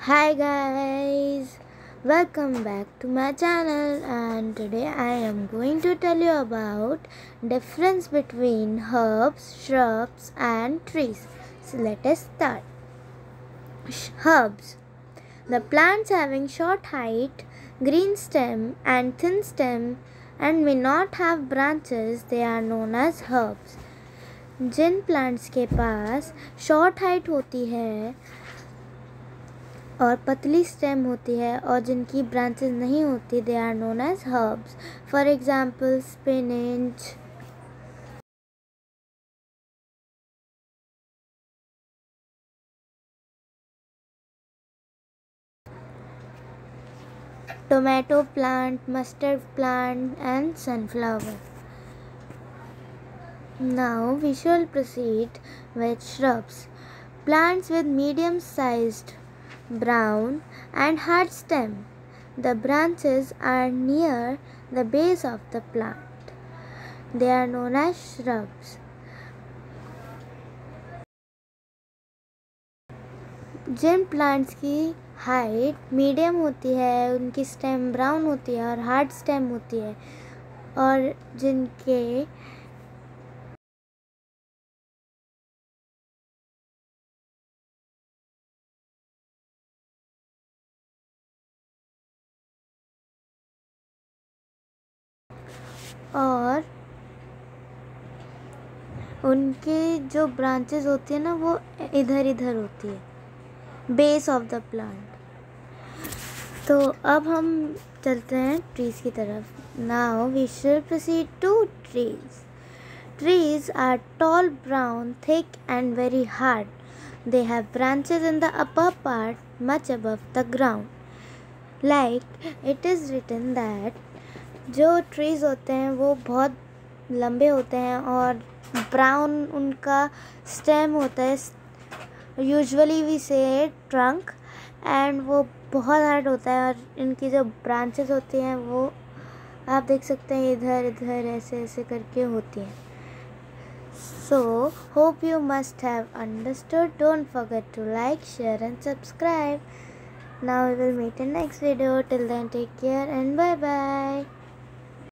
Hi guys, welcome back to my channel, and today I am going to tell you about difference between herbs, shrubs and trees. So let us start. Herbs. The plants having short height, green stem and thin stem and may not have branches, they are known as herbs. जिन plants के पास short height होती है और पतली stem होती है और जिनकी ब्रांचेस नहीं होती, they are known as herbs. For example spinach, tomato plant, mustard plant and sunflower. Now we shall proceed with shrubs. Plants with medium sized brown and hard stem. The branches are near the base of the plant. They are known as shrubs. जिन plants की height medium होती है, उनकी stem brown होती है और hard stem होती है, और जिनके और उनके जो ब्रांचेस होती है ना, वो इधर इधर होती है, बेस ऑफ द प्लांट. तो अब हम चलते हैं ट्रीज की तरफ. Now we shall proceed to trees. Trees are tall, brown, thick and very hard. They have branches in the upper part much above the ground. Like it is written that जो trees होते हैं वो बहुत लंबे होते हैं और brown उनका स्टेम होता है. Usually we say trunk, and वो बहुत हार्ड होता है और इनकी जो ब्रांचेस होती हैं वो आप देख सकते हैं इधर इधर ऐसे ऐसे करके होती हैं. So, hope you must have understood. Don't forget to like, share and subscribe. Now we will meet in next video. Till then, take care and bye bye.